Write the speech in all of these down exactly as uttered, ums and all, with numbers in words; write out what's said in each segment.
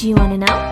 Do you wanna know?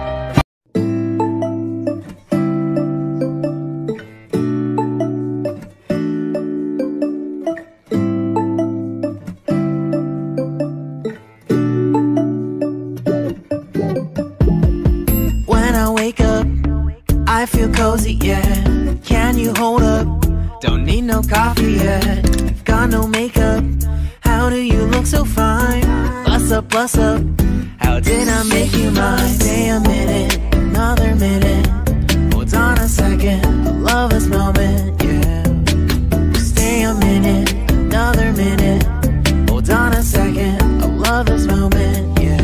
When I wake up, I feel cozy, yeah. Can you hold up? Don't need no coffee yet. Got no makeup. How do you look so fine? Bust up, bust up. How did I make you mine? Stay a minute, another minute. Hold on a second, I love this moment, yeah. Stay a minute, another minute. Hold on a second, I love this moment, yeah.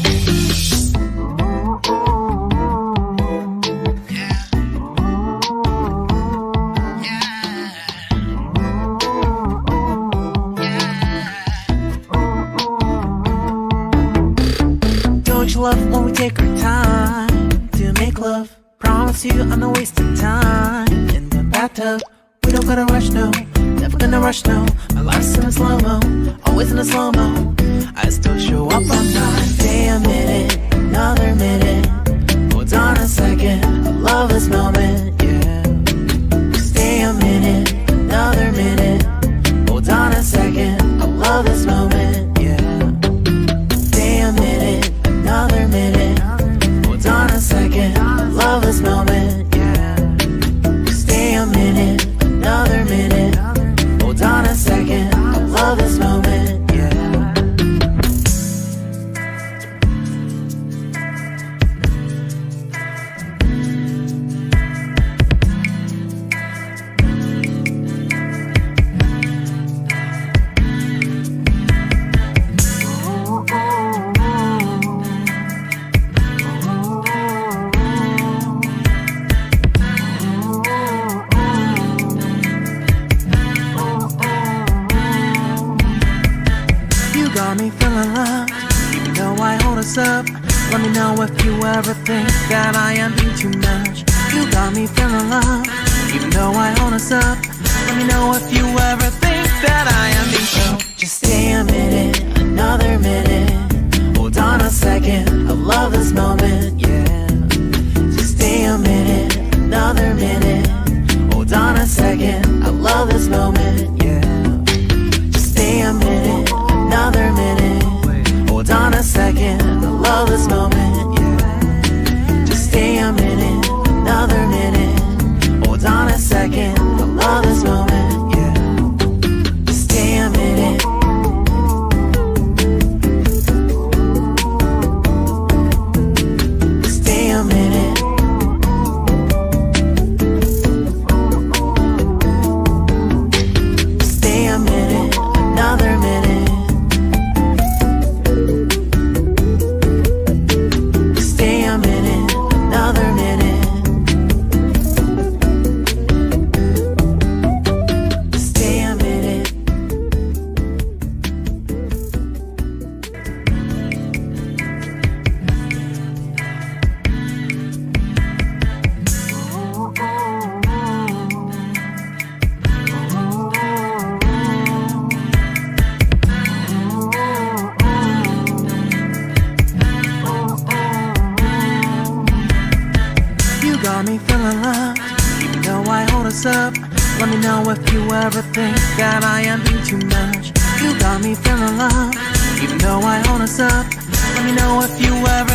Don't you love when we take our time to make love? Promise you I'm not wasting time in the bathtub. We don't gotta rush, no. Never gonna rush, no. My life's in a slow-mo, always in a slow-mo. I still show up on time. Stay a minute, another minute. Hold on a second, I love this moment, yeah. Stay a minute, another minute. Hold on a second, I love this moment, yeah. Stay a minute, another minute. Hold on a second, I love this moment, yeah. Stay a minute, another minute. Hold on a second, I love this moment, yeah. Got me feeling loved, even though I hold us up. Let me know if you ever think that I am being too much. You got me feeling loved, even though I hold us up. Let me know if you ever think that I am being so. Just stay a minute, another minute. Hold on a second, I love this moment, yeah. Just stay a minute, another minute. Hold on a second, I love this moment, yeah. Just stay a minute, another minute. Hold on a second, I love this moment, yeah. Just stay a minute, another minute. Hold on a second, I love this moment, yeah. Just stay a minute. Stay a minute. Stay a minute, another minute. Got me feeling loved, even though I hold us up. Let me know if you ever think that I am being too much. You got me feeling loved, even though I hold us up. Let me know if you ever